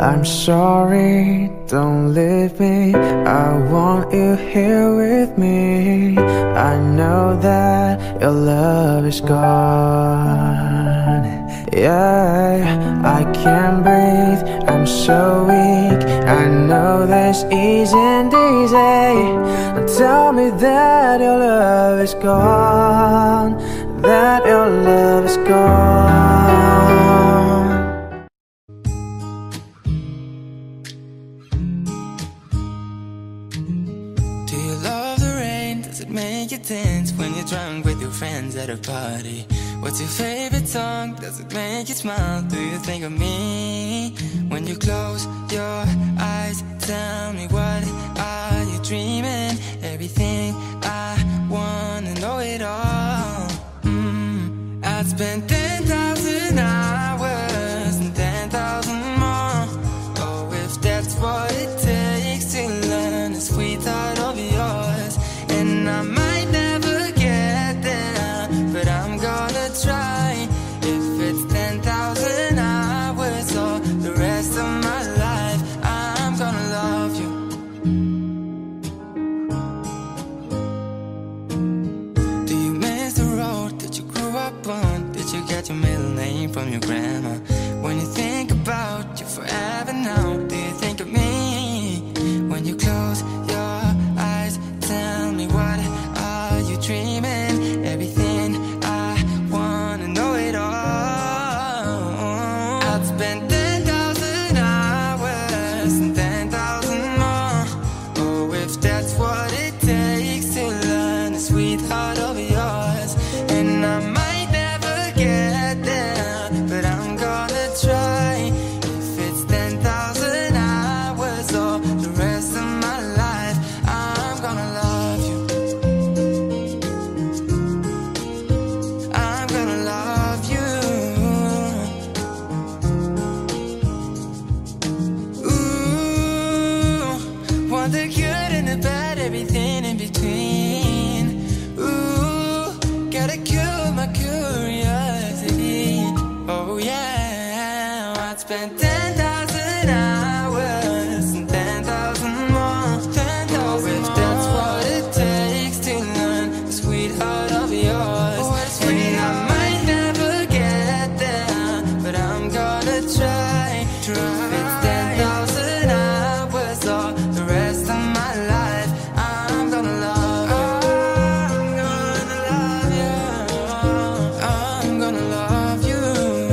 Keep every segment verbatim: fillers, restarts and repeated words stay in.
I'm sorry, don't leave me. I want you here with me. I know that your love is gone. Yeah, I can't breathe, I'm so weak. I know this isn't easy. Tell me that your love is gone, that your love is gone. Do you love the rain? Does it make you dance when you're drunk with your friends at a party? What's your favorite song? Does it make you smile? Do you think of me when you close your eyes? Tell me, what are you dreaming? Everything I wanna know it all. mm. I'd spend ten thousand hours and ten thousand more. Oh, if that's what it takes to learn the sweetheart of yours. And I might never get there, but I'm gonna try. If it's ten thousand hours or the rest of my life, I'm gonna love you. Do you miss the road that you grew up on? Did you get your middle name from your grandma? When you think about you forever now, do you think of me? When you close your eyes, tell me, what are you dreaming? Everything I wanna know it all. I'd spend ten thousand hours and ten thousand more. Oh, if that's what it takes to learn the sweetheart of yours. And I might never get there, but I'm gonna try. If it's ten thousand hours or the rest of my life, I'm gonna love you. I'm gonna love you. Ooh, want the good and the bad, everything in between. Ooh, gotta cure my curiosity. Oh yeah, I'd spend ten thousand hours and ten thousand more. ten thousand if that's what it takes to learn the sweetheart of yours. And I might never get there, but I'm gonna try. If it's ten thousand hours or the rest of my life, I'm gonna love you. I'm gonna love you. I'm gonna love you.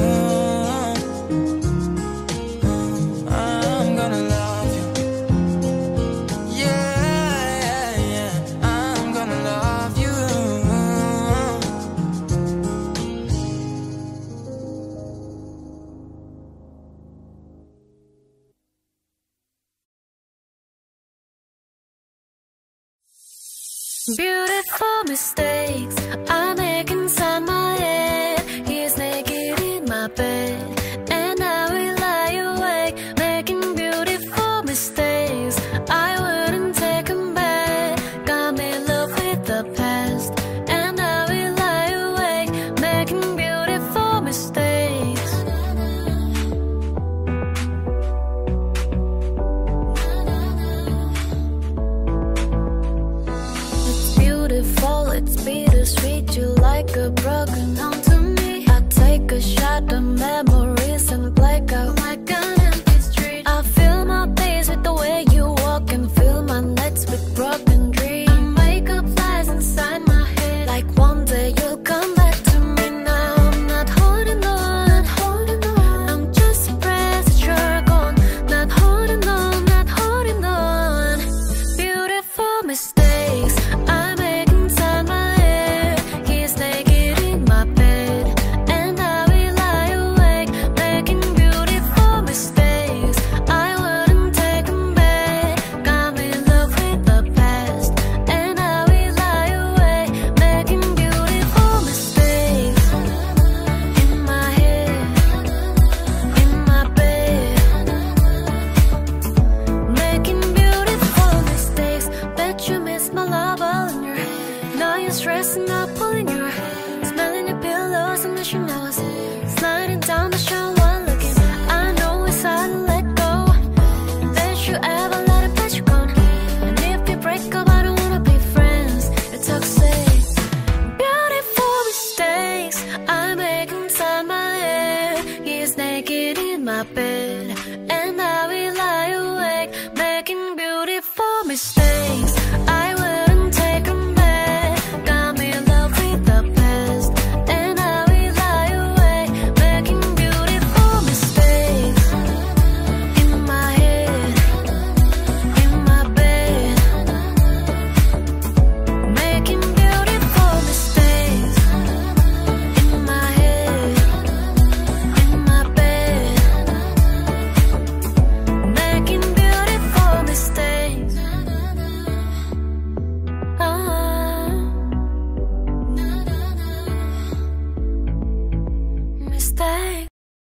I'm gonna love you. Yeah, yeah, yeah. I'm gonna love you. Beautiful mistakes I make inside my head. He's naked in my bed, and I will lie awake, making beautiful mistakes I wouldn't take him back. Got me in love with the past, and I will lie awake, making beautiful mistakes. It's beautiful, it's bittersweet. You like a broken home to me. I take a shot of memories and black out like an empty street. I fill my days with the way you walk and fill my nights with broken dreams. I make up lies inside my head, like one day you'll come back to me. Now I'm not holding on, holding on. I'm just surprised that you're gone. Not holding on, not holding on. Beautiful mistakes I make inside my head. He's naked in my bed, and I will lie awake, making beautiful my bed, and I will lie awake, making beautiful mistakes. I wouldn't take them back. Got me in love with the past, and I will lie awake, making beautiful mistakes. In my head, in my bed, making beautiful mistakes. In my head, in my bed, making beautiful mistakes. Ah, mistakes.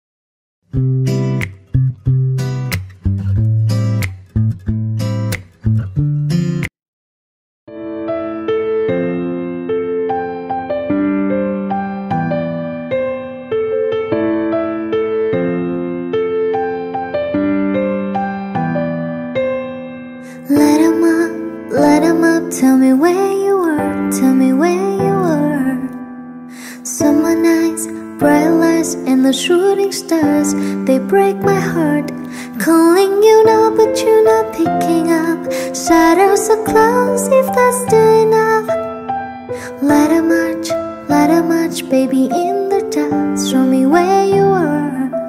Let 'em up, let 'em up, tell me where you were, tell me where you were. Summer nights, bright lights, and the shooting stars, they break my heart. Calling you now, but you're not picking up. Shadows so close, if that's still enough. Let 'em march, let 'em march, baby, in the dark. Show me where you were.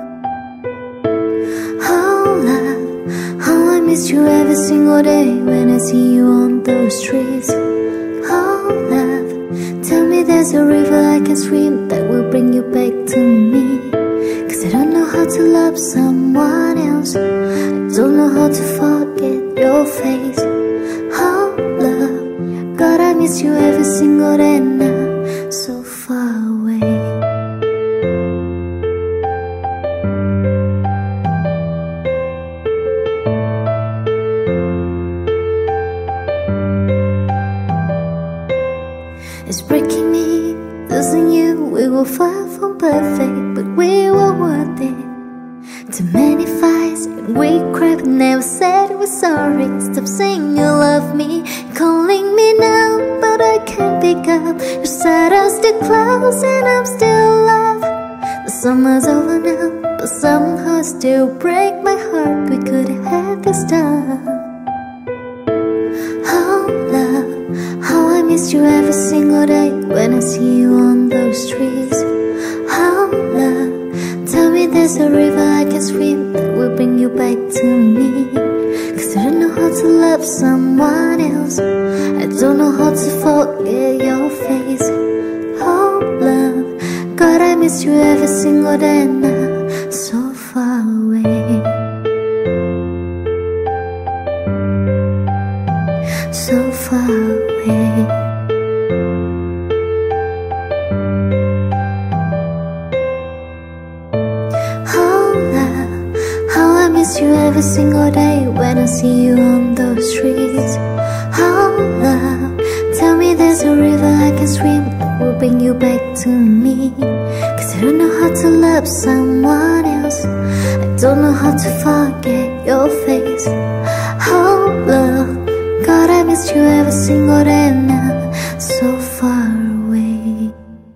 Oh, love, how I miss you every single day when I see you on those streets. Oh, love, tell me there's a river I can swim that will bring you back to me. Cause I don't know how to love someone else. I don't know how to forget your face. Oh, love, God, I miss you every single day now, so far away. It's breaking me, losing you. We were far from perfect, but we were worth it. Too many fights, and we cried, but never said we're sorry. Stop saying you love me, calling me now, but I can't pick up. Your shadows still close, and I'm still love. The summer's over now, but somehow it still break my heart. We could have had this time. Oh, love, how I miss you every single day when I see you on those streets. Oh, love, tell me there's a river I can swim that will bring you back to me. Cause I don't know how to love someone else. I don't know how to forget your face. Oh, love, God, I miss you every single day now, so far away. So far away. Oh, love, how I miss you every single day when I see you on those streets. Oh, love, tell me there's a river I can swim that will bring you back to me. Cause I don't know how to love someone else. I don't know how to forget your face. Oh, love, God, I miss you every single day now, so far away.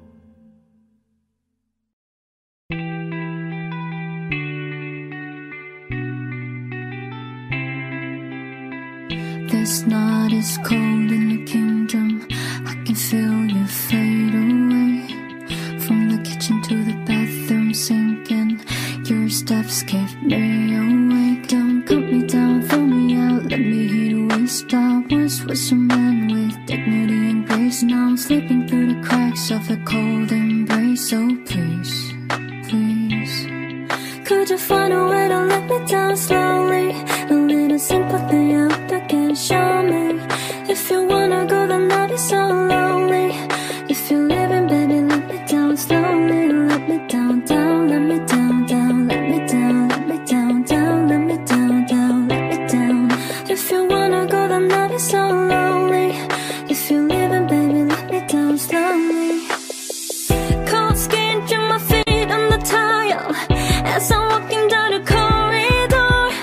This night is cold in the kingdom. I can feel you fade away. From the kitchen to the bathroom sinking, your steps keep me awake. Don't cut me down, throw me out, let me hear the waste. I once was a man with dignity and grace. Now I'm slipping through the cracks of a cold embrace. So please, please, could you find a way to let me down slowly? A little sympathy out there can show me. If you wanna go, then I'll be so lonely. If you're living, baby, let me down slowly. Let me down, down, let me down, down, let me down, let me down, down, let me down, down, let me down. If you wanna go, then I'll be so lonely. If you're living, baby, let me down slowly. Cold skin, to my feet on the tile as I'm walking down the corridor.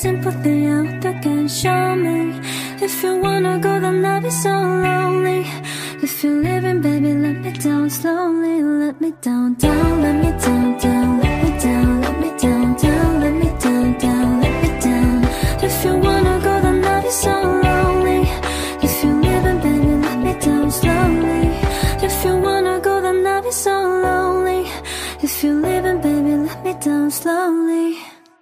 sympathy out there can show me. If you wanna go, then I'll be so lonely. If you're living, baby, let me down slowly. Let me down, down, let me down, down. Let me down, let me down, down. Let me down, down, let me down. If you wanna go, then I'll be so lonely. If you're living, baby, let me down slowly. If you wanna go, then I'll be so lonely. If you're living, baby, let me down slowly.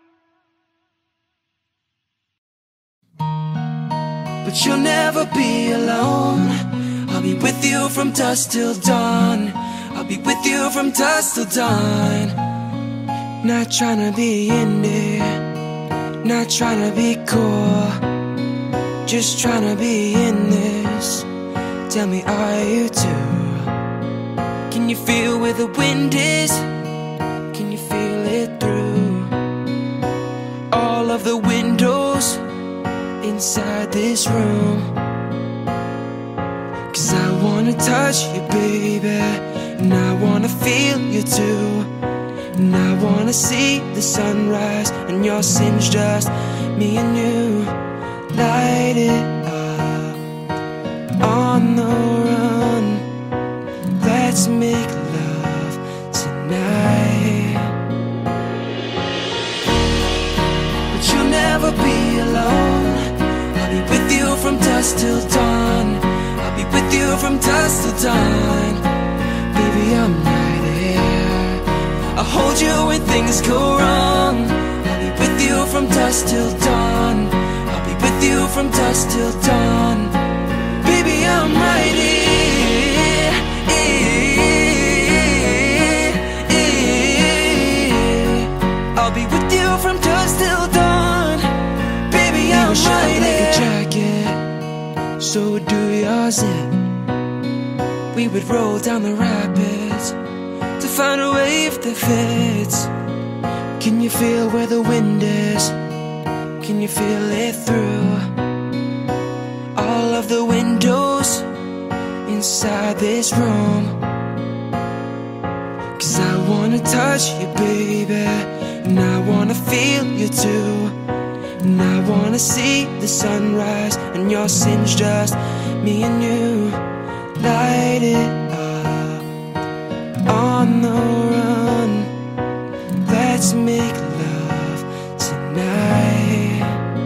But you'll never be alone. I'll be with you from dusk till dawn. I'll be with you from dusk till dawn. Not tryna be in there, not tryna be cool, just tryna be in this. Tell me, are you too? Can you feel where the wind is? Can you feel it through all of the windows inside this room? Cause I wanna touch you, baby, and I wanna feel you too. And I wanna see the sunrise and your sins, just me and you. Light it up on the run. Let's make love tonight. But you'll never be alone. I'll be with you from dusk till dawn. I'll be with you from dusk till dawn. Baby, I'm right here. I'll hold you when things go wrong. I'll be with you from dusk till dawn. I'll be with you from dusk till dawn. Baby, I'm right here. I'll be with you from dusk till dawn. Baby, I'm right here. Like a jacket, so do yours in. We would roll down the rapids to find a wave that fits. Can you feel where the wind is? Can you feel it through all of the windows inside this room? Cause I wanna touch you, baby, and I wanna feel you too. And I wanna see the sunrise and your sins, just me and you. Light it up on the run. Let's make love tonight.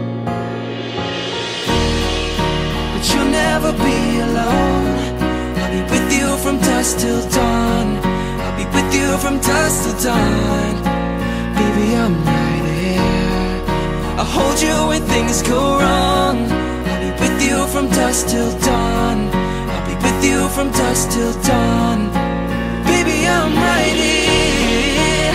But you'll never be alone. I'll be with you from dusk till dawn. I'll be with you from dusk till dawn. Baby, I'm right here. I'll hold you when things go wrong. I'll be with you from dusk till dawn. I'll be with you from dusk till dawn. Baby, I'm right here.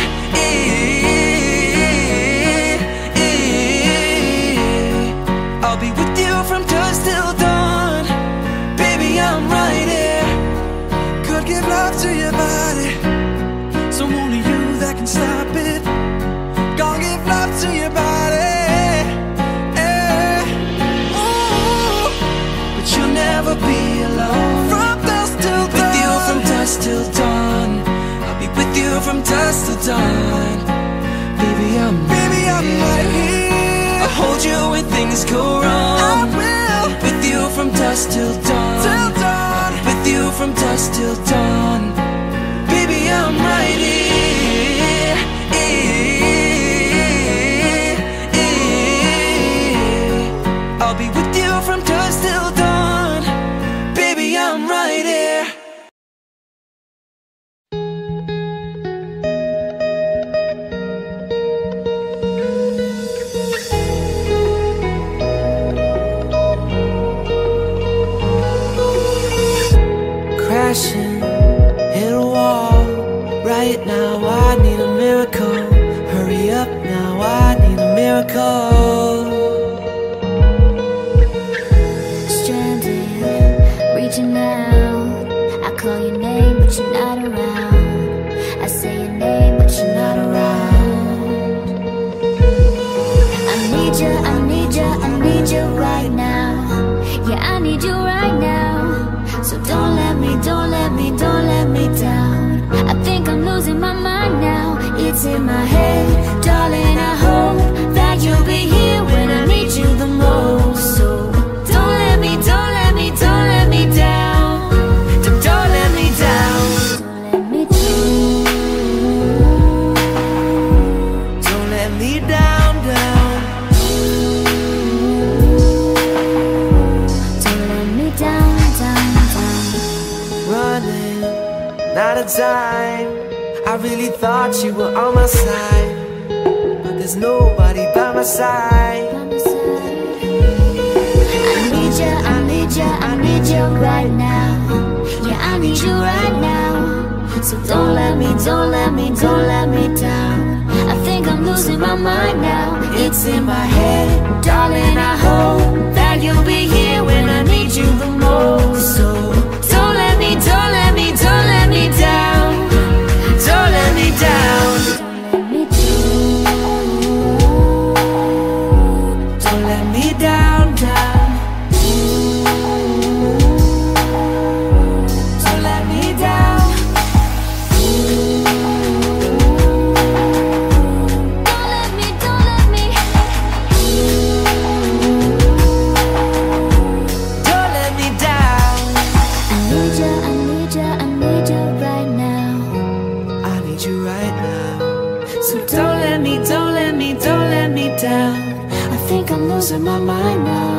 I'll be with you from dusk till dawn. Baby, I'm right here. Could give love to your body, so only you that can stop it. Gonna give love to your body, yeah. Ooh. But you'll never be alone. From dusk till dawn. With you from dusk till dawn. I'll be with you from dusk till dawn. Baby, I'm Baby, right I'm here. Right here. I'll hold you when things go wrong. I will. I'll be with you from dusk till dawn. Till dawn. I'll be with you from dusk till dawn. Baby, I'm right here. I'll be with you from dusk till dawn. Baby, I'm right here. Crashing, hit a wall. Right now I need a miracle. Hurry up now, I need a miracle. Stranded, reaching out. I call your name but you're not around. I say your name but you're not around. I need you, I need you, I need you right now. Yeah, I need you right now. So don't let me, don't let me, don't let me down. I think I'm losing my mind now. It's in my head, darling, I hope that you'll be here when let me down, down. Don't let me down, down, down. Running out of time. I really thought you were on my side, but there's nobody by my side. By my side. I need you, I need you, I need you right now. Yeah, I need you right now. So don't let me, don't let me, don't let me down. I think I'm losing my mind now. It's in my head, Darling, I hope that you'll be here when I need you the most. so Don't let me, don't let me, don't let me down. don't let me down. Don't let me Don't let me down. down, down. Don't let me down. Don't let me, don't let me. Don't let me down. I need you, I need you, I need you right now. I need you right now. So don't let me, don't let me, don't let me down. I think I'm losing my mind now.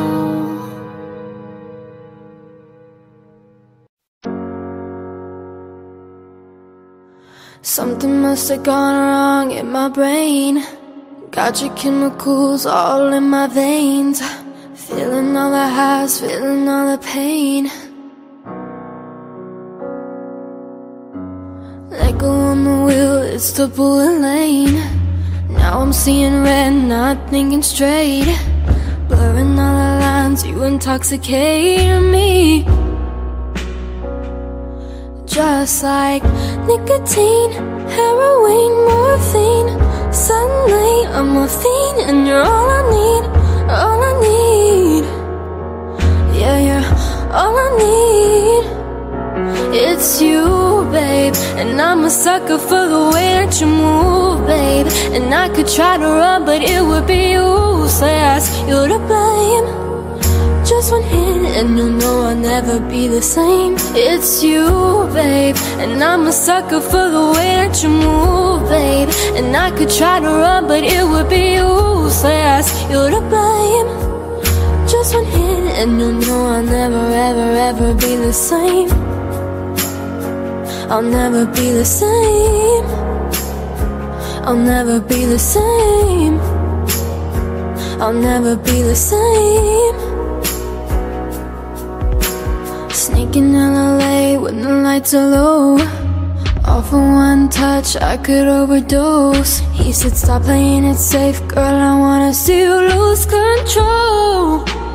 Something must have gone wrong in my brain. Got your chemicals all in my veins. Feeling all the highs, feeling all the pain. Let go on the wheel, it's the bullet lane. Now I'm seeing red, not thinking straight. Blurring all the lines, you intoxicate me. Just like nicotine, heroin, morphine. Suddenly I'm a fiend and you're all I need, all I need. Yeah, you're all I need. It's you, babe, and I'm a sucker for the way that you move, babe. And I could try to run, but it would be useless. You're to blame. Just one hit and you'll know I'll never be the same. It's you, babe, and I'm a sucker for the way that you move, babe. And I could try to run, but it would be useless. You're to blame. Just one hit and you'll know I'll never, ever, ever be the same. I'll never be the same. I'll never be the same. I'll never be the same. Sneaking in L A when the lights are low. All for one touch, I could overdose. He said stop playing it safe, girl, I wanna see you lose control.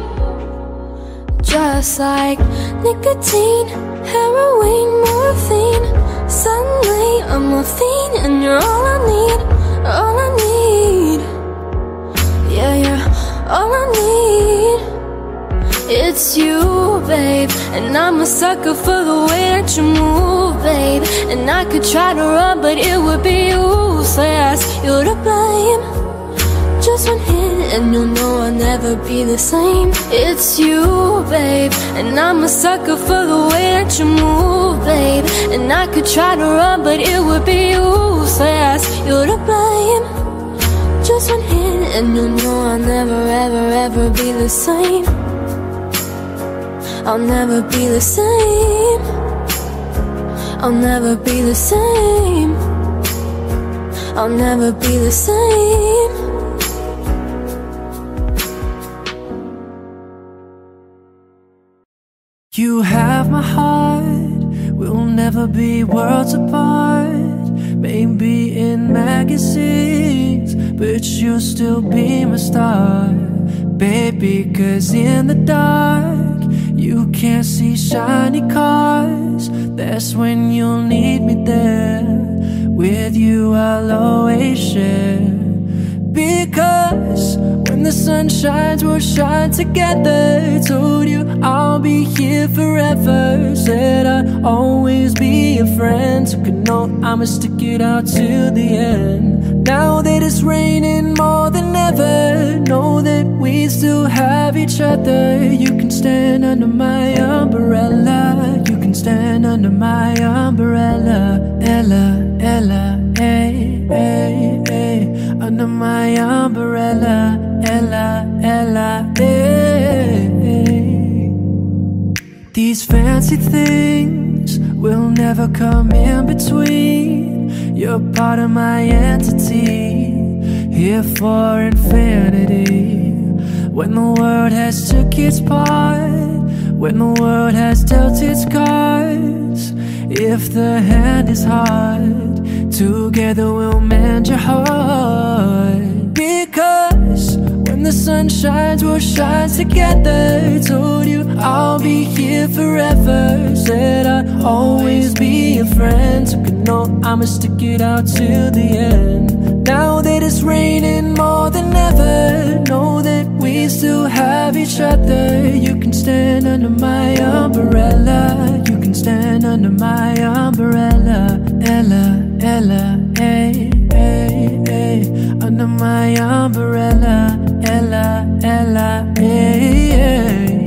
Just like nicotine, heroin, morphine. Suddenly I'm a fiend and you're all I need, all I need. Yeah, you're all I need. It's you, babe, and I'm a sucker for the way that you move, babe. And I could try to run, but it would be useless. You're to blame. Just one hit and you'll know I'll never be the same. It's you, babe, and I'm a sucker for the way that you move, babe. And I could try to run, but it would be useless. You're to blame. Just one hit and you'll know I'll never, ever, ever be the same. I'll never be the same. I'll never be the same. I'll never be the same. You have my heart, we'll never be worlds apart. Maybe in magazines, but you'll still be my star. Baby, cause in the dark, you can't see shiny cars. That's when you'll need me there. With you I'll always share. Because when the sun shines, we'll shine together. Told you I'll be here forever. Said I'd always be a friend. So can know I'ma stick it out till the end. Now that it's raining more than ever, know that we still have each other. You can stand under my umbrella. You can stand under my umbrella. Ella, Ella, hey, hey, hey. I under my umbrella, Ella, Ella, eh. These fancy things will never come in between. You're part of my entity, here for infinity. When the world has took its part, when the world has dealt its cards, if the hand is hard, together we'll mend your heart. Because when the sun shines, we'll shine together. Told you I'll be here forever. Said I'd always be a friend. Took a note, I'ma stick it out till the end. Now that it's raining more than ever, know that we still have each other. You can stand under my umbrella, you can stand under my umbrella, Ella, Ella, hey, hey, hey. Under my umbrella, Ella, Ella, hey, hey.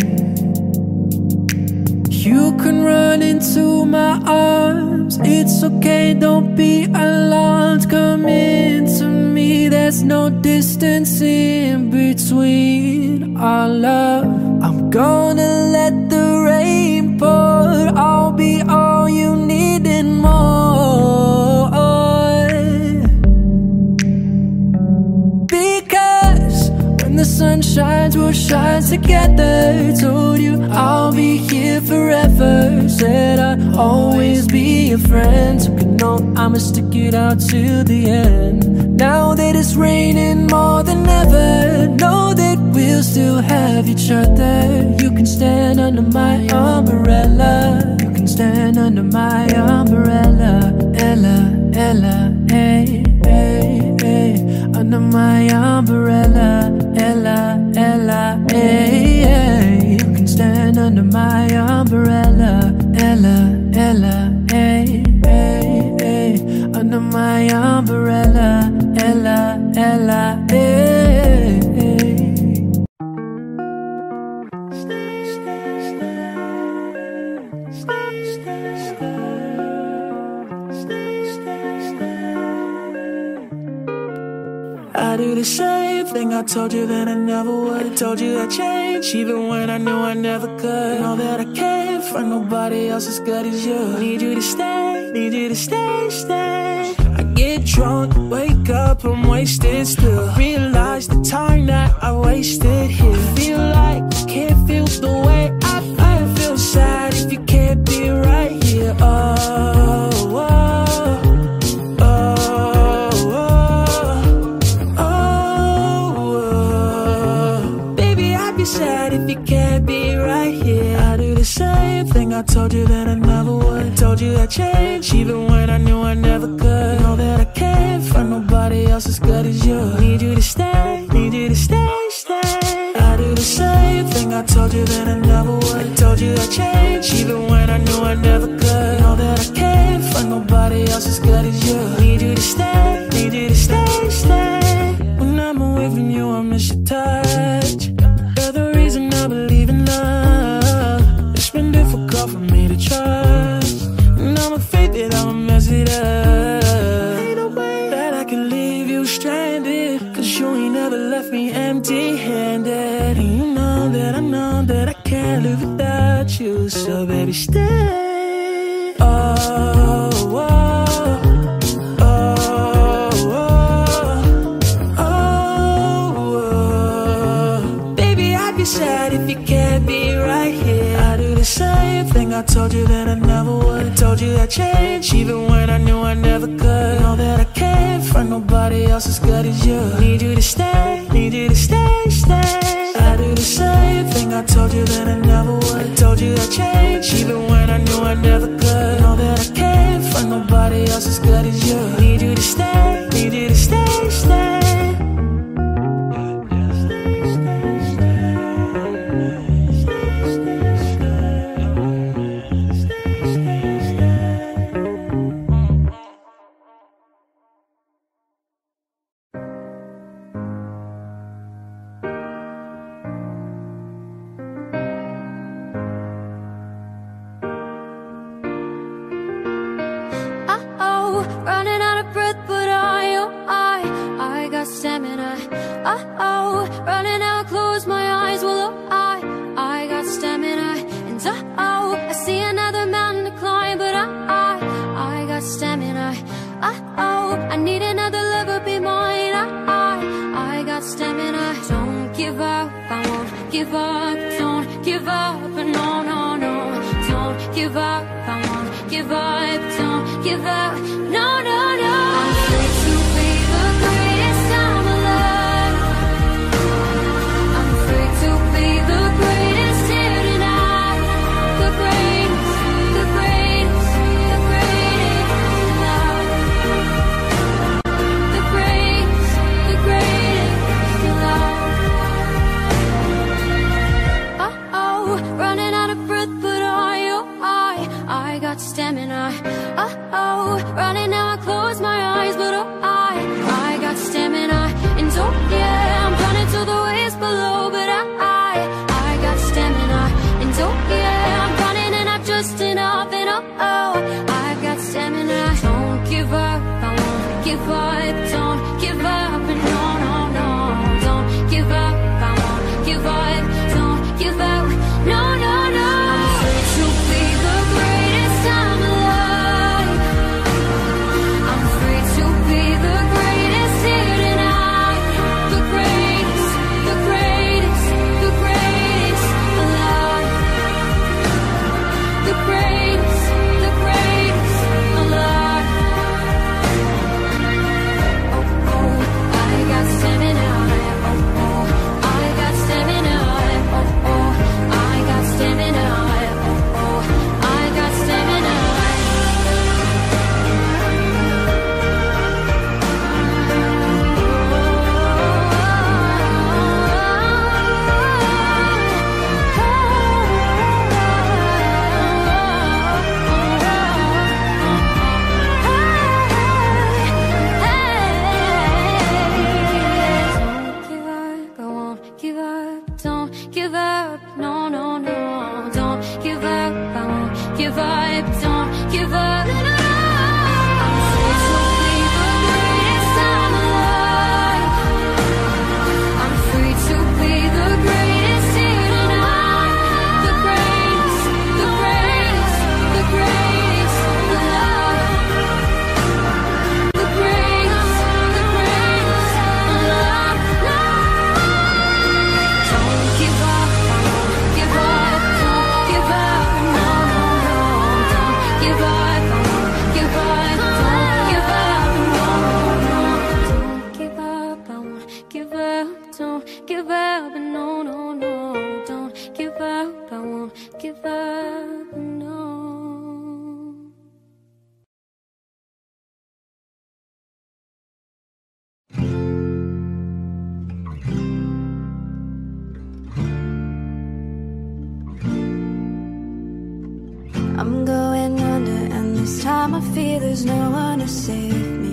You can run into my arms, it's okay, don't be alarmed. Come into me, there's no distance in between our love. I'm gonna let the rain pour, I'll be all you need and more. Because when the sun shines, we'll shine together. Told you I'll be here forever. Said I'd always be a friend. Took a note, I'ma stick it out till the end. Now that it's raining more than ever, know that we'll still have each other. You can stand under my umbrella, you can stand under my umbrella, Ella, Ella, hey, hey, hey. Under my umbrella, Ella, Ella, hey, hey. You can stand under my umbrella, Ella, Ella, hey, hey, hey. Under my umbrella, Ella, Ella, hey, hey. Stay, stay, stay. Stay, stay, stay. Stay, stay, stay. I do the same thing I told you that I never would. Told you I'd change even when I knew I never could. Know that I can't find nobody else as good as you. Need you to stay, need you to stay, stay. I get drunk, wake up, I'm wasted still. I realize the time that I wasted here. I feel like you can't feel the way I feel. I feel sad if you can't be right here. Oh, oh. Sad if you can't be right here. I do the same thing I told you that I never would. Told you I'd change even when I knew I never could. Know that I can't find nobody else as good as you. Need you to stay, need you to stay, stay. I do the same thing I told you that I never would. Told you I'd change even when I knew I never could. Know that I can't find nobody else as good as you. Need you to stay, need you to stay, stay. When I'm away from you, I miss your touch. The reason I believe in love. It's been difficult for me to trust, and I'm afraid that I'ma mess it up. Ain't no way that I can leave you stranded, cause you ain't never left me empty-handed. And you know that I know that I can't live without you. So baby, stay. Oh, oh. Sad if you can't be right here. I do the same thing I told you that I never would. Told you I'd change even when I knew I never could. Know that I can't find nobody else as good as you. Need you to stay, need you to stay, stay. I do the same thing I told you that I never would. Told you I'd change even when I knew I never could. Know that I can't find nobody else as good as you. Need you to stay, need you to stay, stay. oh, running out, close my eyes. Well, oh, I, I got stamina. And oh, I see another mountain to climb, but I, I, I got stamina. Oh, I need another lover, be mine. I, I, I got stamina. Don't give up, I won't give up. Don't give up, no, no, no. Don't give up, I won't give up. Don't give up, no, no, no. I'm free to be the greatest I'm alive. I'm free to be the greatest here tonight. The greatest, the greatest, the greatest love. The greatest, the greatest love. Oh, oh, running out of breath, but I, oh, I, I got stamina. Oh, oh, running now, I close my eyes, but oh, I, I got stamina. And oh, yeah, I'm running to the waves below, but I, I, I got stamina. And oh, yeah, I'm running and I'm just enough, and oh, oh, I got stamina. Don't give up, I won't give up. Don't give up, no, no, no. Don't give up, I won't give up. Don't give up, no, no, no. I'm free to be the greatest I'm alive. I'm free to be the greatest here tonight. The greatest, the greatest, the greatest alive. The greatest, the greatest alive. Oh, oh, I got stamina. Oh, oh, I got stamina. Oh, oh, I got stamina. Oh, oh, I got stamina. Don't give up, I won't give up. Don't give up, no, no, no. Don't give up, I won't give up. Don't give up, no, no, no. I'm free to be the greatest I'm alive. I'm free to be the greatest here tonight. The greatest, the greatest, the greatest alive. The greatest, the greatest alive. Don't give up, I won't give up. Don't give up, no, no, no. Don't give up, I won't give up. Don't give up, no, no, no. Don't give up, I won't give up. Don't give up, no, no, no. Don't give up, I won't give up, no. I'm going under, and this time I feel there's no one to save me.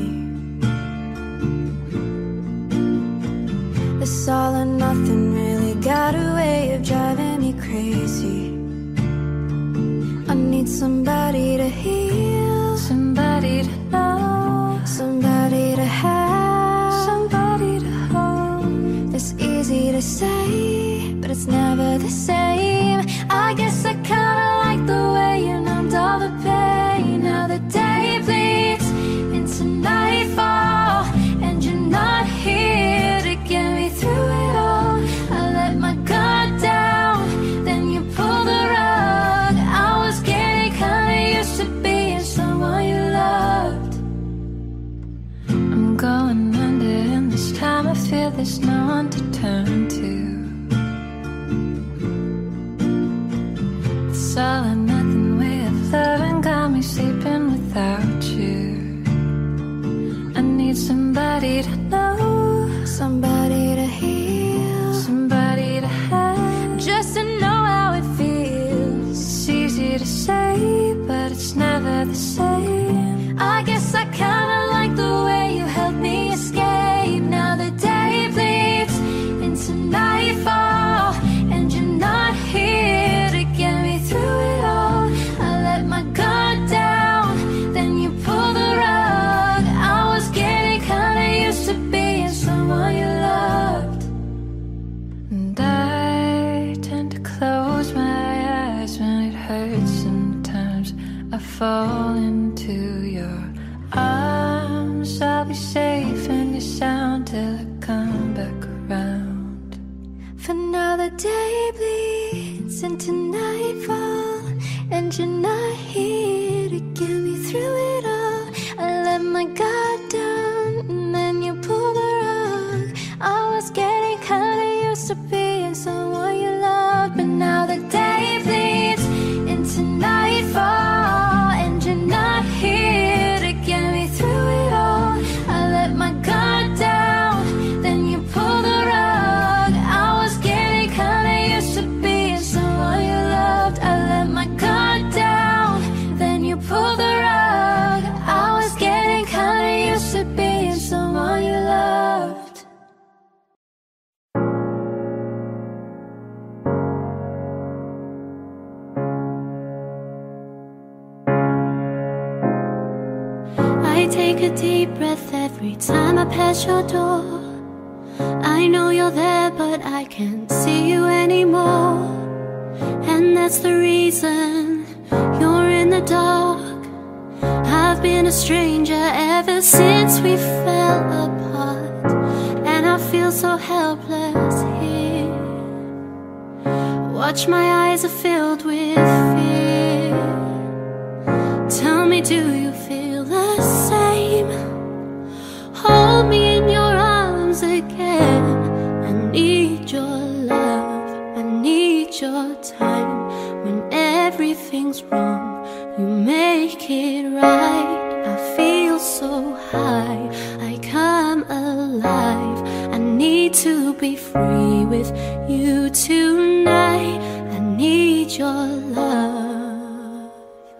This all or nothing really got a way of driving me crazy. I need somebody to heal, somebody to know, somebody to have, somebody to hold. It's easy to say, but it's never the same. I guess I kinda like the way you numbed all the pain. Now the day bleeds into nightfall, and you're not here to get me through it all. I let my guard down, then you pulled the rug. I was getting kinda used to being someone you loved. I'm going under, and this time I feel there's no one to turn to. This all or nothing way of loving got me sleeping without you. I need somebody to know, Somebody to heal, somebody to have, just to know how it feels. It's easy to say, but it's never the same. I guess I kinda like the way you helped me escape. Now the day bleeds into the day bleeds into nightfall, and you're not here to get me through it all. I let my guard down, and then you pulled the rug. I was getting kinda used to being someone you loved, but now the day bleeds into nightfall, and you're not here to get me through it all. I let my guard down, then you pulled the rug. I was getting kinda used to being someone you loved. I let my guard down, then you pulled the rug. I was getting kinda used to being someone you loved. I take a deep breath every time I pass your door. I know you're there, but I can't see you anymore. And that's the reason you're in the dark. I've been a stranger ever since we fell apart, and I feel so helpless here. Watch, my eyes are filled with fear. Tell me, do you feel the same? Hold me in your arms again. I need your love, I need your time. When everything's wrong, you make it right. I feel so high, I come alive. I need to be free with you tonight. I need your love.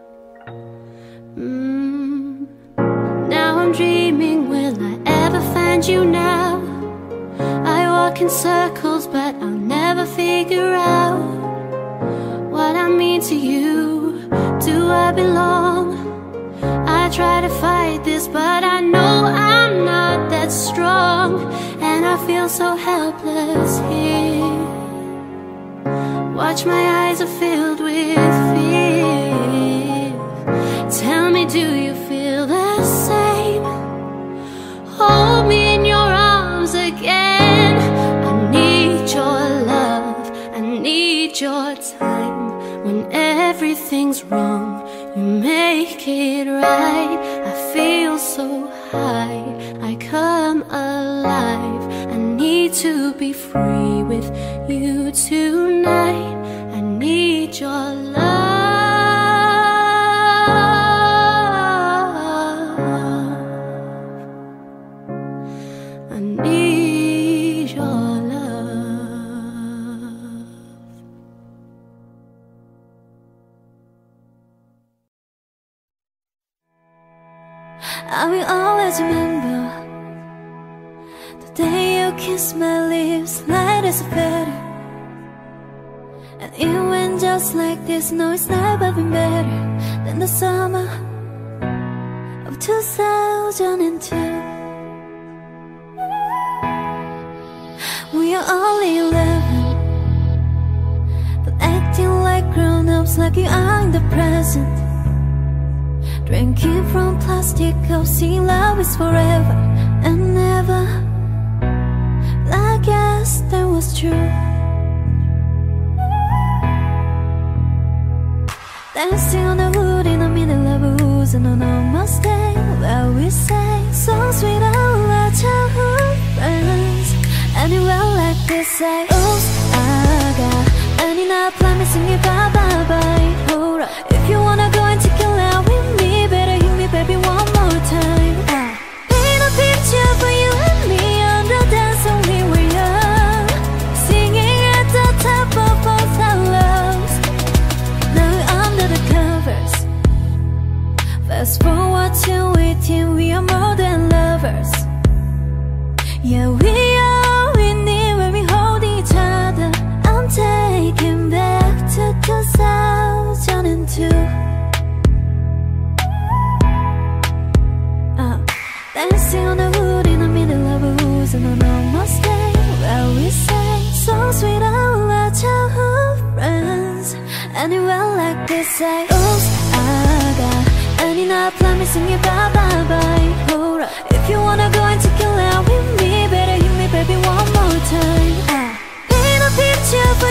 mm. Now I'm dreaming, will I ever find you now? I walk in circles, but I'll never figure out what I mean to you. Do I belong? I try to fight this, but I know I'm not that strong, and I feel so helpless here. Watch, my eyes are filled with fear. Tell me, do you feel the same? Hold me in your arms again. I need your love, I need your time. When everything's wrong, you make it right. I feel so high, I come alive. I need to be free with you tonight. I need your love, I need your love. I will always remember the day you kissed my lips, light as a feather. And it went just like this. No, it's never been better than the summer of two thousand two. We are only eleven, but acting like grown-ups, like you are in the present. Drinking from plastic cups, seeing love is forever and never. I guess that was true. Dancing on the wood in the middle of a woods, and on almost day where we sang songs with all our childhood friends. Anywhere like this, say, oops, I got any night plan me singing bye bye bye. Hold up, if you wanna go and take a lap with me, better hit me, baby, one more time. uh. Paint a picture for you and me on the dance when we were young, singing at the top of both our lungs. Now we're under the covers. Fast forward to eighteen, we are more than lovers. Yeah, we are, we need when we hold each other. I'm taking back to two thousand two. uh, Dancing on the wood in the middle of a woods, and on almost day where we sang songs with all our childhood friends. Anywhere like this, say, oops, I got any night plan me singing bye bye bye. Hold up, if you wanna go and take a lap with me, better hit me, baby, one more time. uh. Paint a picture for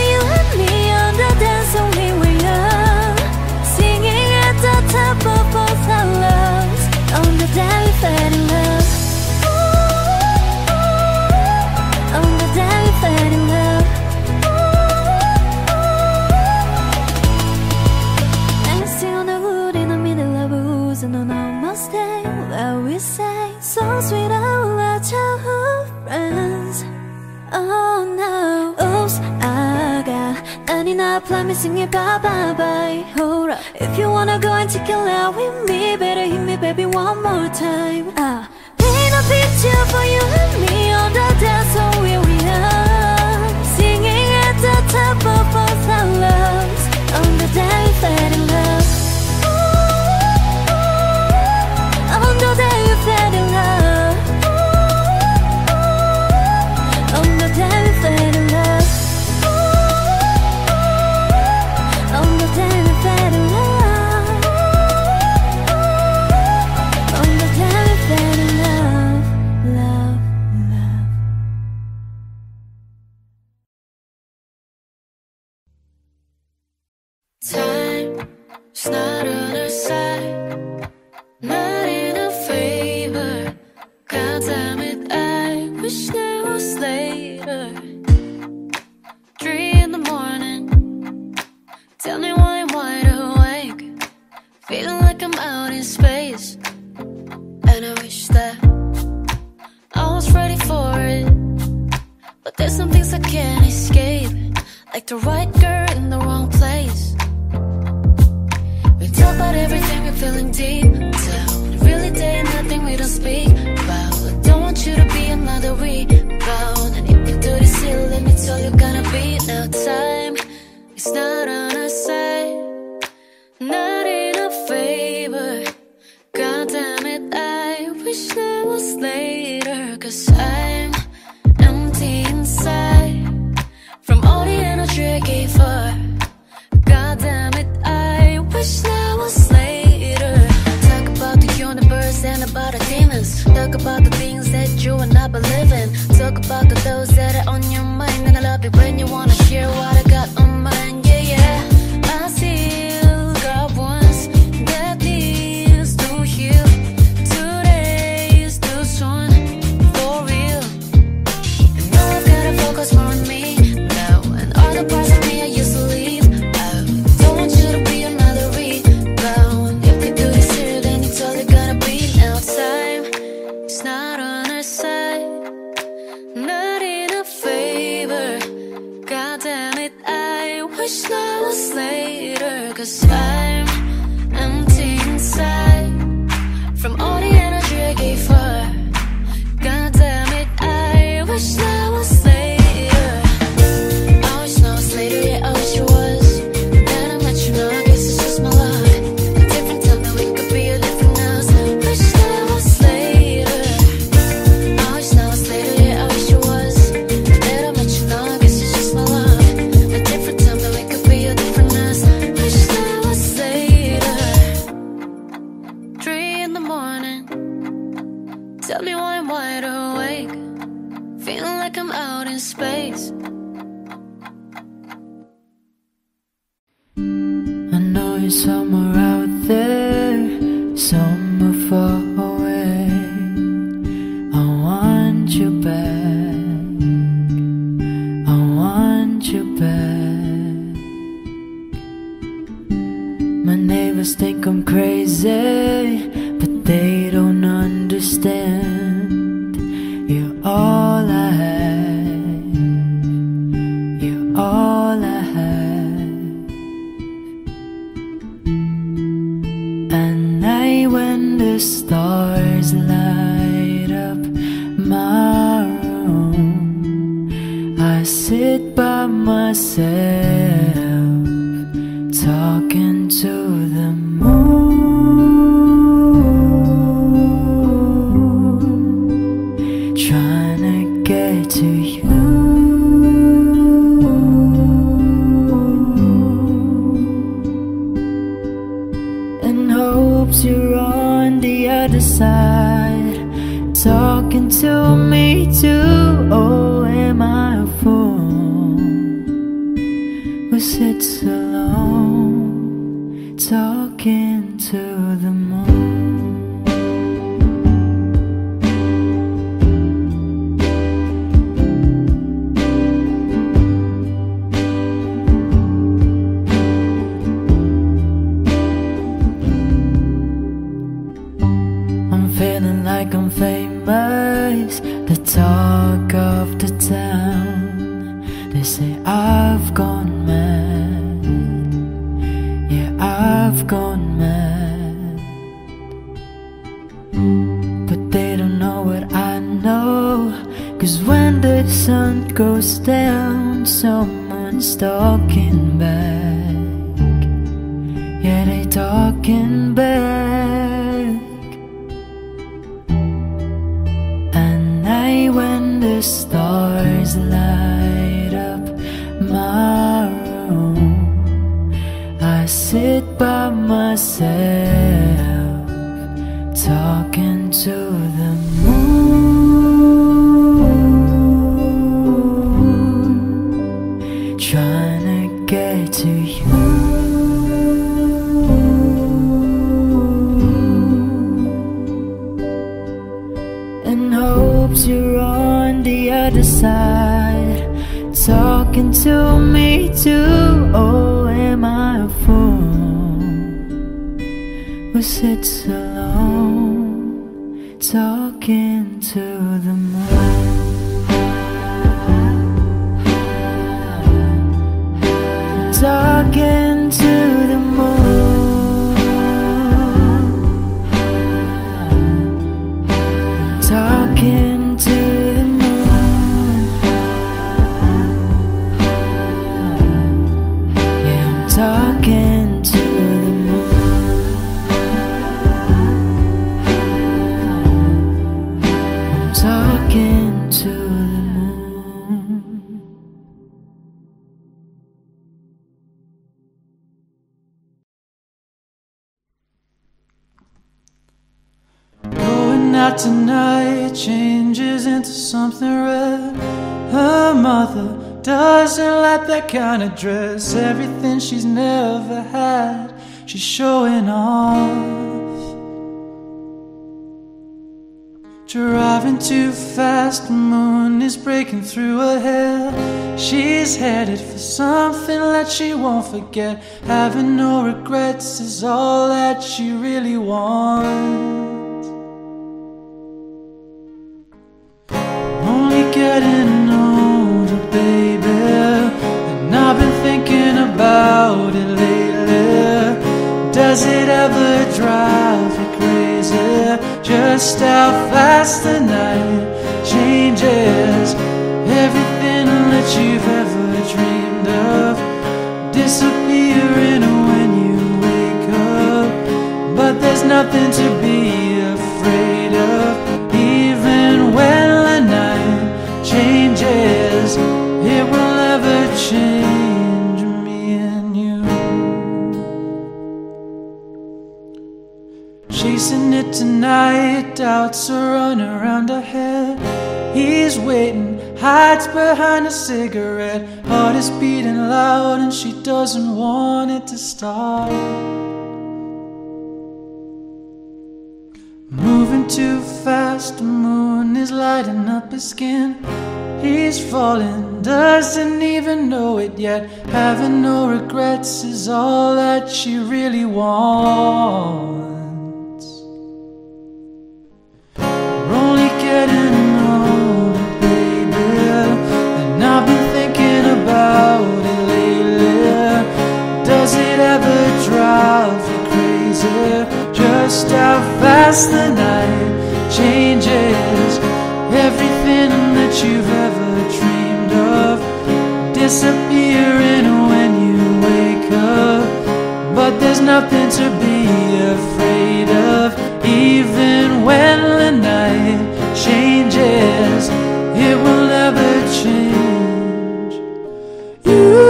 not promising you bye bye bye. Hold up. If you wanna go and take it out with me, better hit me baby one more time. Ah, paint a picture for you and me on the dance floor where we are, singing at the top of our lungs on the day we fell in love. On the day we fell in love. On the day we fell in love. On the day we fell in love. On the day we fell in love. Love, love. Time is not on our side, not in our favor. God damn it, I wish there was later. Three in the morning, tell me why I'm wide awake, feeling like I'm out in space. And I wish that I was ready for it, but there's some things I can't escape, like the right girl in the wrong place. We talk about everything, we're feeling deep down. Really there ain't nothing we don't speak about. I don't want you to be another rebound. And if you do this here, let me tell you gonna be. Now time is not on our side, not in our favor. God damn it, I wish there was later. Cause I'm empty inside from all the energy I gave her. God damn it, I wish there was later. Talk about the universe and about the demons. Talk about the things that you and I believe in. Talk about the those that are on your mind. And I love it when you wanna share what I got on mine. Yeah, yeah, I still got ones that needs to heal. Today is too soon, for real. And now I've gotta focus more on me now, and all the parts of me I used to leave out. Don't want you to be another rebound. If you do this here, then it's all you're gonna be. Now time is not on our side, not in our favor. God damn it, I wish that was later. Cause I'm empty inside from all the energy I gave her. God damn it, I wish that was later. I wish that was later, yeah, I wish it was. Then I met you, now I guess it's just my luck. A different time that we could be a different us. Wish that was later. I wish that was later, yeah, I wish it was. Then I met you, now I guess it's just my luck. A different time that we could be a different us. Wish that was later. Three in the morning, tell me why I'm wide awake, feeling like I'm out in space. I know you're somewhere out there, somewhere far away. I want you back, I want you back. My neighbors think I'm crazy, but they don't understand. You're all I have, you're all I have. At night when the stars light up my room, I sit by myself talking to the moon, trying to get to you. And hopes you're on the other side, talking to me too. Oh, am I a fool who sits alone, talking to the moon? I'm feeling like I'm famous, the talk of the town. They say I've gone mad, goes down, someone's talking back. Yeah, they talking back. At night when the stars light up my room, I sit by myself, talking to the moon, trying to get to you. And hopes you're on the other side, talking to me too. Oh, am I a fool who sits alone, talking to the moon? Talking to the moon, talking to the moon. Yeah, I'm talking to the moon. I'm talking to the moon. Going out tonight changes into something red. Her mother doesn't like that kind of dress. Everything she's never had, she's showing off. Driving too fast, the moon is breaking through her hair. She's headed for something that she won't forget. Having no regrets is all that she really wants. Only getting older, baby, and I've been thinking about it lately. Does it ever drive you crazy, just how fast the night changes? Everything that you've ever dreamed of disappearing when you wake up. But there's nothing to be afraid of, even when the night changes. It will never change me and you. Chasing it tonight, doubts are running around her head. He's waiting, hides behind a cigarette. Heart is beating loud and she doesn't want it to stop. Moving too fast, the moon is lighting up his skin. He's falling, doesn't even know it yet. Having no regrets is all that she really wants. We're only getting older, baby, and I've been thinking about it lately. Does it ever drive you crazy, just how fast the night changes? Everything that you've ever dreamed of disappearing when you wake up. But there's nothing to be afraid of, even when the night changes. It will never change you.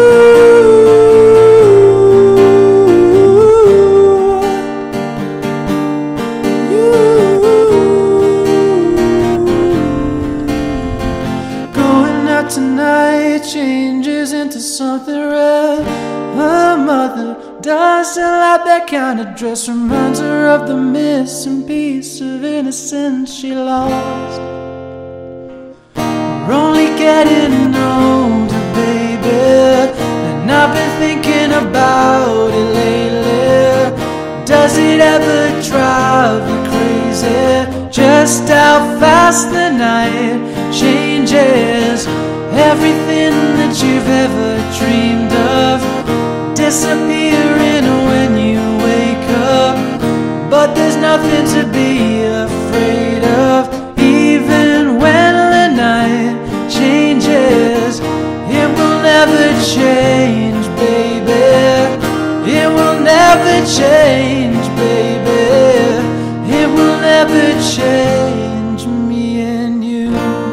Tonight changes into something red. Her mother doesn't like that kind of dress. Reminds her of the missing piece of innocence she lost. We're only getting older, baby, and I've been thinking about it lately. Does it ever drive you crazy, just how fast the night changes? Everything that you've ever dreamed of disappearing when you wake up. But there's nothing to be afraid of, even when the night changes. change, baby. It will never change me and you.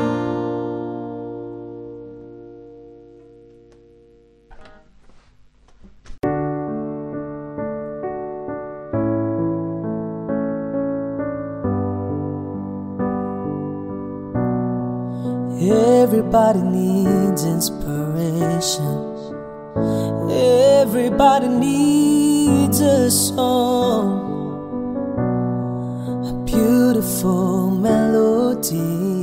Everybody needs inspiration. Everybody needs a song, a beautiful melody.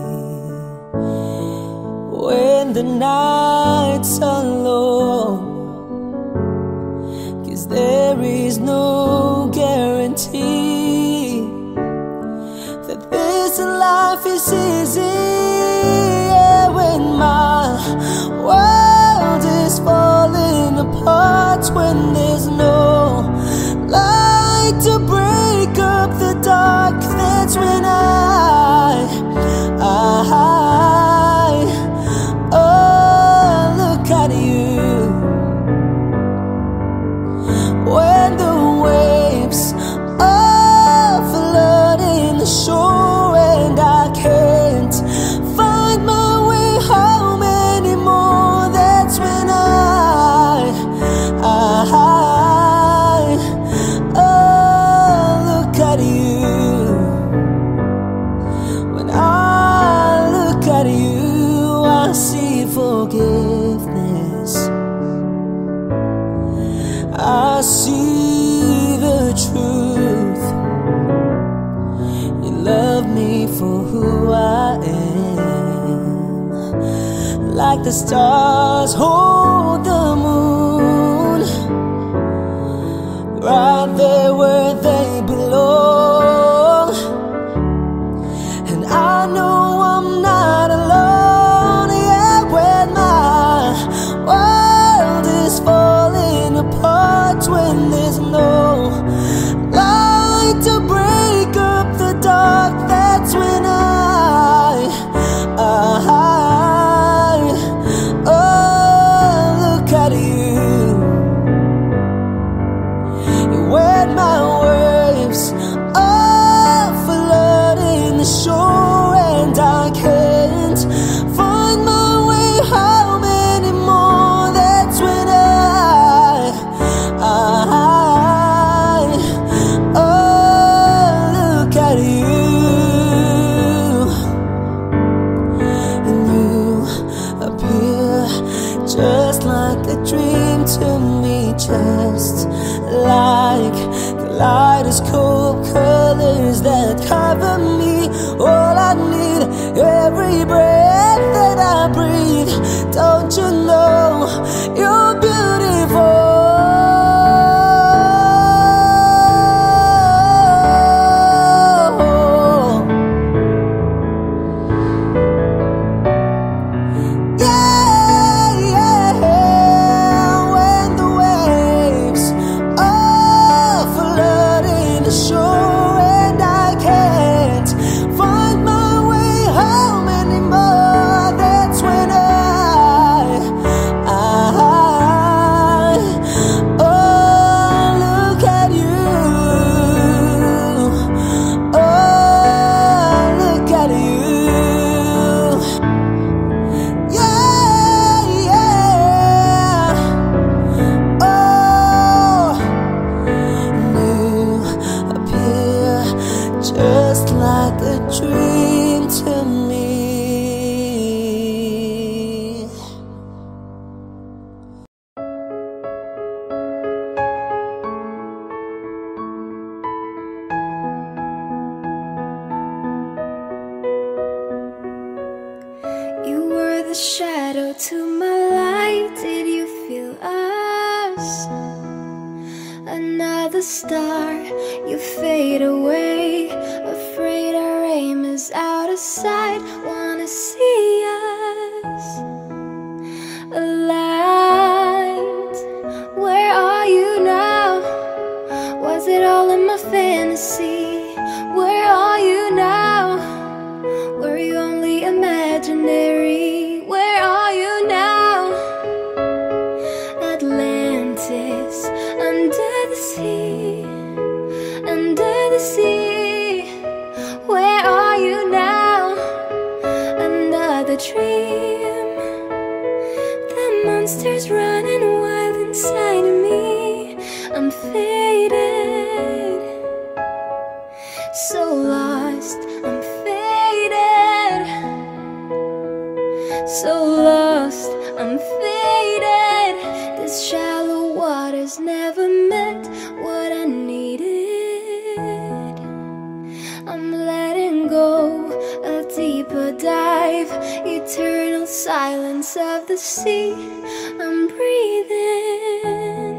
When the nights are long, 'cause there is no guarantee that this life is easy. When my world is falling apart, when there's no light to break up the dark, that's when I, I, oh, look at you. When the waves are flooding the shore and I can't find my way home anymore, that's when I, I, oh, look at you. When I look at you, I see forgiveness. I see the truth. You love me for who I am, like the stars hold the moon, right there where they belong. And I know I'm not alone, yeah, when my world is falling apart, when there's no light to break up the dark, that's when I, I, oh, look at you. When my waves are flooding the shore and I can't find my way home anymore, that's when I, I, oh, look at you. And you appear just like a dream to me, just like kaleidoscope colors that cover me. All I need, every breath that I breathe. Don't you know you're beautiful? Just like a dream to me. You were the shadow to my light. Did you feel us? Another star, you fade away. Afraid our aim is out of sight. Wanna see us alight. Where are you now? Was it all in my fantasy? Where are you now? Were you only imaginary? Where are you now? Atlantis, under the sea. monster's running wild inside of me. I'm faded, so lost, I'm faded, so lost, I'm faded. This shallow water's never meant what I needed. I'm letting go, a deeper dive, eternal silence of the sea. I'm breathing,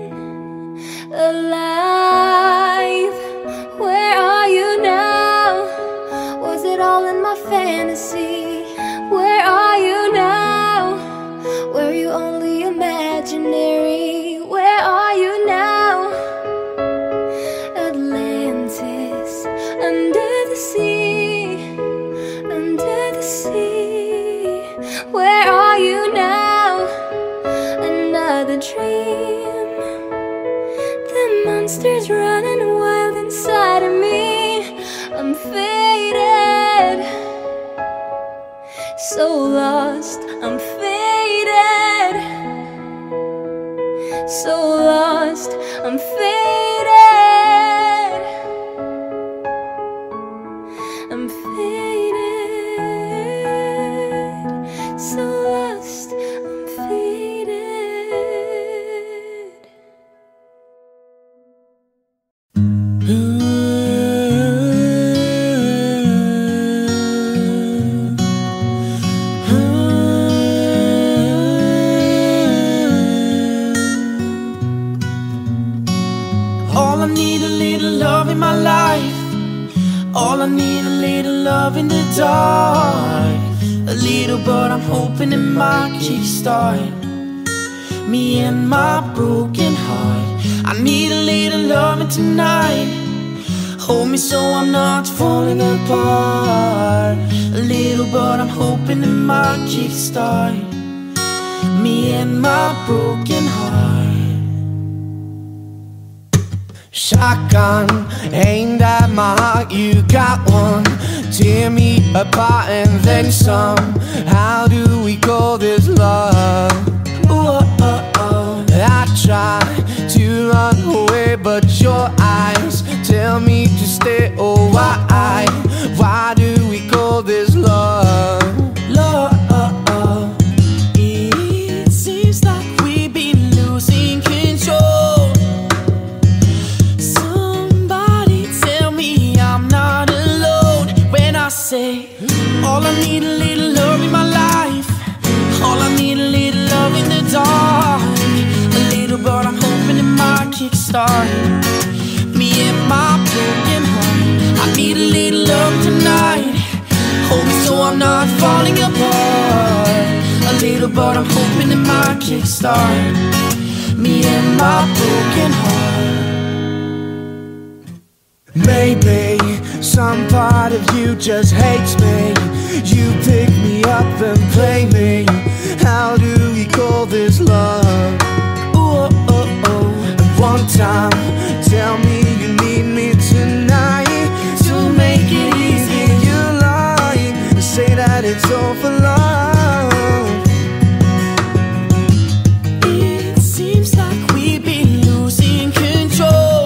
alive. Where are you now? Was it all in my fantasy? Where are you now? Were you only imaginary? Where are you now? Atlantis, under the sea, under the sea. Where are you now? Another dream. The monster's running wild inside of me. I'm faded, so lost, I'm faded, so lost, I'm faded, I'm faded, so lost, I'm faded. All I need a little love in my life. All I need a little love in the dark. A little, but I'm hoping it might kickstart me and my broken heart. I need a little loving tonight. Hold me so I'm not falling apart. A little, but I'm hoping it might kickstart me and my broken heart. Shotgun aimed at my heart, you got one. Tear me apart and then some. How do we call this love? Ooh, oh, oh, oh. I try to run away, but your eyes tell me to stay. Oh, why? Why do we call this love? Love. It seems like we've been losing control. Somebody tell me I'm not alone when I say all I need a little love in my life. All I need a little love in the dark. A little, but I'm hoping it might kickstart me and my broken heart. I need a little love tonight. Hold me so I'm not falling apart. A little, but I'm hoping it might kickstart me and my broken heart. Maybe some part of you just hates me. You pick me up and play me. How do we call this love? Ooh, oh, oh, oh. And one time, tell me you need me tonight. To make it easy, you lie. Say that it's all for love. It seems like we've been losing control.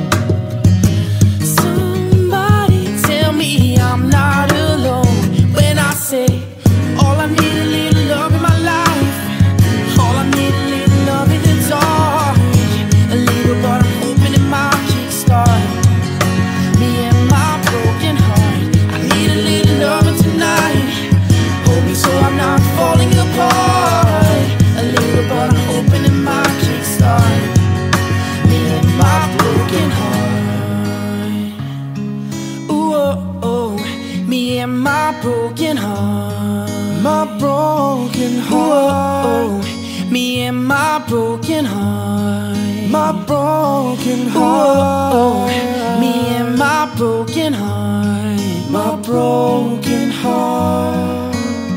Somebody tell me I'm not alone when I say all I need a little love in my life. All I need a little love in the dark. A little, but I'm hoping it might kickstart me and my broken heart. I need a little loving tonight. Hold me so I'm not falling apart. A little, but I'm hoping it might kickstart me and my broken heart. Ooh, oh, oh. Me and my broken heart. My broken heart. Ooh, oh, oh. Me and my broken heart. My broken heart. Ooh, oh, oh. Me and my broken heart. My broken heart.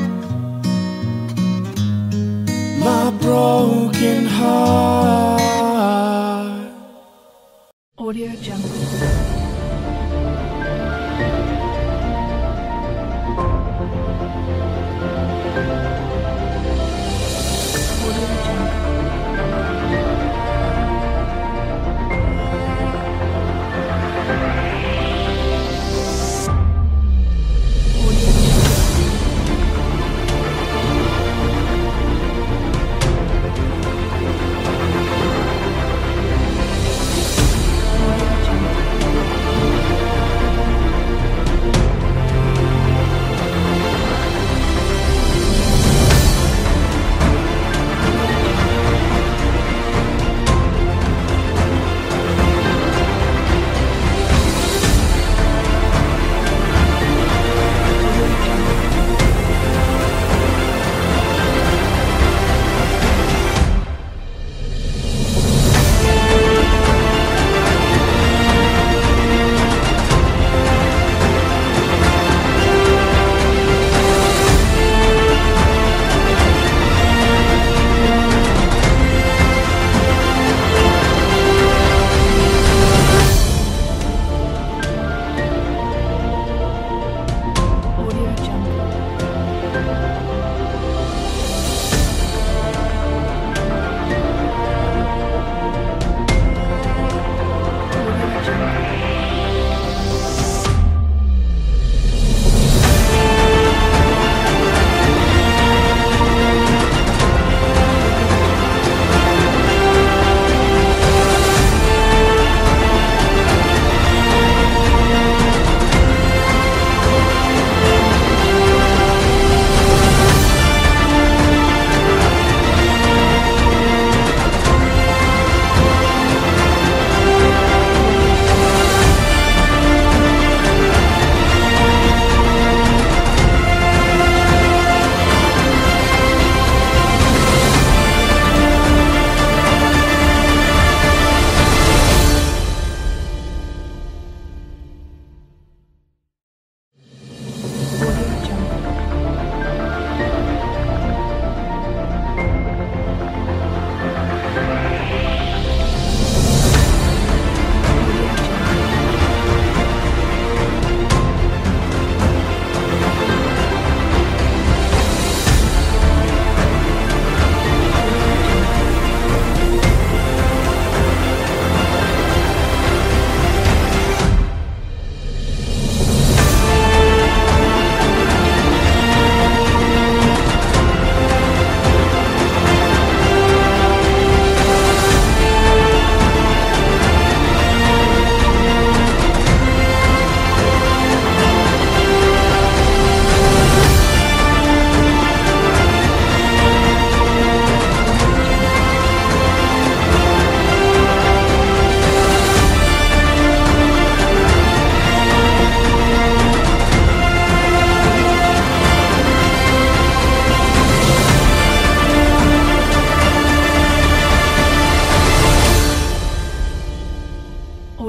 My broken heart. Audio Jungle. Audio Jungle.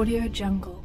Audio Jungle.